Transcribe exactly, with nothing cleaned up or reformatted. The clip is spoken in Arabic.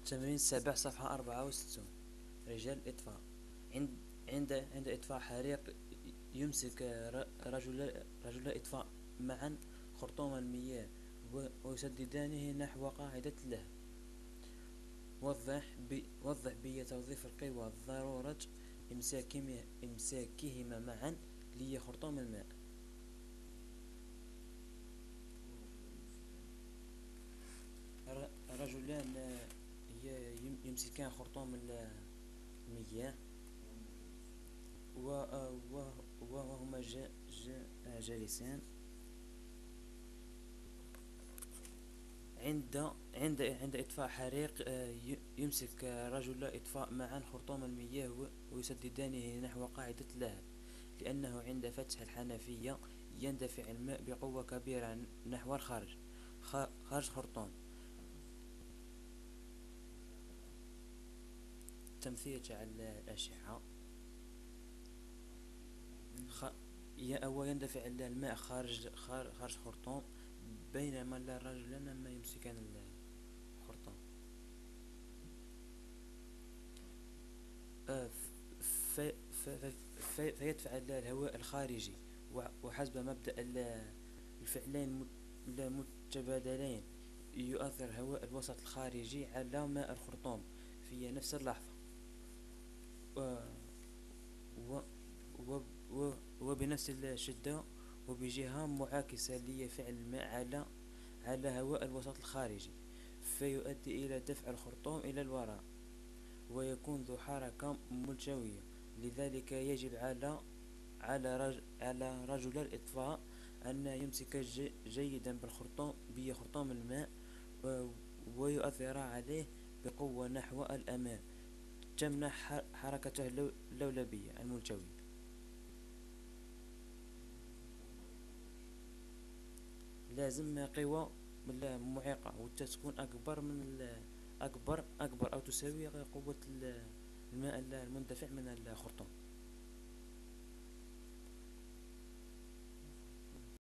تمرين السابع صفحة أربعة وستون. رجال الإطفاء. عند عند عند إطفاء حريق يمسك ر- رجل رجل الإطفاء معا خرطوم المياه و- ويسددانه نحو قاعدة اللهب. وضح ب وضح بي توظيف القوى ضرورة إمساكهما إمساكهما معا لي خرطوم الماء. ر- رجلان ي- يم- يمسكان خرطوم ال- المياه و- و- وهما جا- جا- جالسان عند عند عند إطفاء حريق. آه، ي- يمسك رجل إطفاء معا خرطوم المياه و- ويسددانه نحو قاعدة اللهب، لأنه عند فتح الحنفية يندفع الماء بقوة كبيرة نحو الخارج خ- خارج الخرطوم. تمثيل تاع الأشعة. خ... ي- هو يندفع الماء خارج خارج خارج الخرطوم، بينما الرجلان ما يمسكان الخرطوم. آه، ف- ف- ف- ف- فيدفع الهواء الخارجي، وحسب مبدأ ال- الفعلين مت- المتبادلين يؤثر هواء الوسط الخارجي على ماء الخرطوم في نفس اللحظة. و- و- و- و- وبنفس الشدة وبجهة معاكسة لفعل الماء على على هواء الوسط الخارجي، فيؤدي إلى دفع الخرطوم إلى الوراء، ويكون ذو حركة ملتوية. لذلك يجب على على رجل, على رجل الإطفاء أن يمسك ج- جيدا بالخرطوم بخرطوم الماء، و- ويؤثر عليه بقوة نحو الأمام، تمنع ح- حركته اللو- اللولبية الملتوية. لازم قوة معيقة وتكون أكبر من ال- أكبر أكبر أو تساوي قوة ال- الماء المندفع من الخرطوم.